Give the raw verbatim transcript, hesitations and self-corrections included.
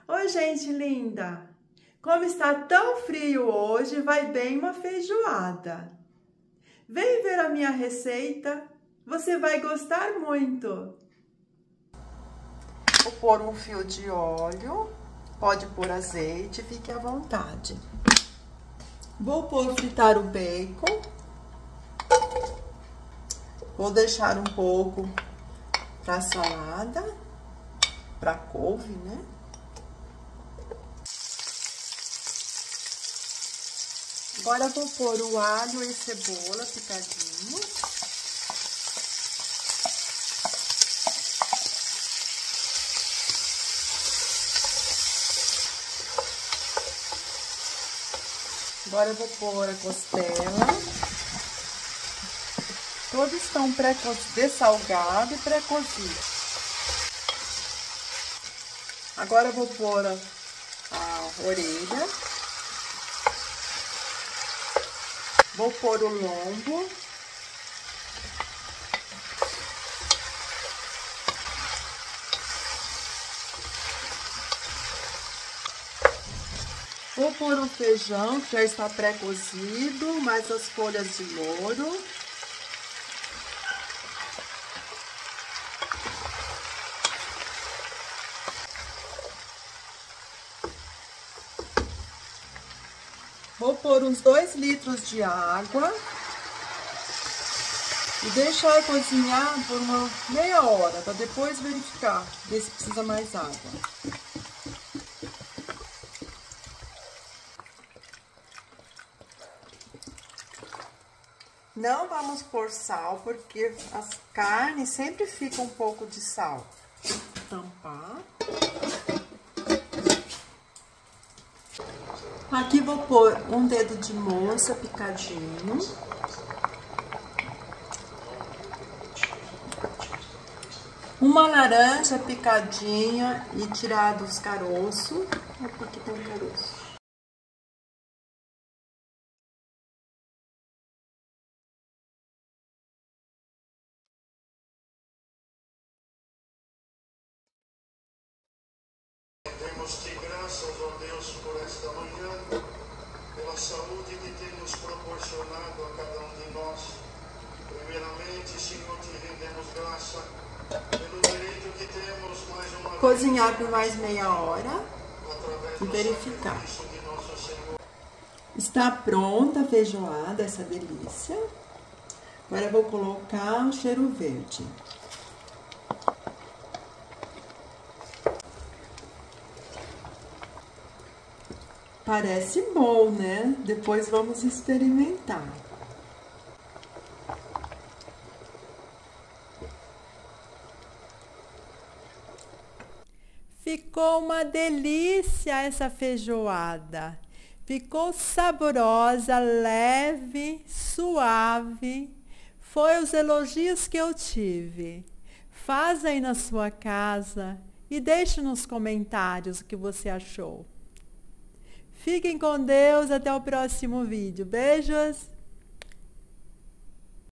Oi, gente linda! Como está tão frio hoje, vai bem uma feijoada. Vem ver a minha receita, você vai gostar muito. Vou pôr um fio de óleo, pode pôr azeite, fique à vontade. Vou pôr fritar o bacon. Vou deixar um pouco para salada, para couve, né? Agora vou pôr o alho e cebola picadinho. Agora eu vou pôr a costela. Todos estão dessalgados e pré-cozidos. Agora eu vou pôr a, a orelha. Vou pôr o lombo. Vou pôr o feijão, que já está pré-cozido, mais as folhas de louro. Vou pôr uns dois litros de água e deixar cozinhar por uma meia hora, para depois verificar, ver se precisa mais água. Não vamos pôr sal, porque as carnes sempre ficam um pouco de sal. Tampar. Aqui vou pôr um dedo de moça picadinho. Uma laranja picadinha e tirado os caroços. Opa, aqui tem um caroço. Demos que graças a Deus por esta manhã, pela saúde que tem nos proporcionado a cada um de nós. Primeiramente, Senhor, te rendemos graça pelo direito que temos mais uma vez. Cozinhar por mais meia hora e verificar. Está pronta a feijoada, essa delícia. Agora eu vou colocar o cheiro verde. Parece bom, né? Depois vamos experimentar. Ficou uma delícia essa feijoada. Ficou saborosa, leve, suave. Foi os elogios que eu tive. Faz aí na sua casa e deixe nos comentários o que você achou. Fiquem com Deus, até o próximo vídeo. Beijos!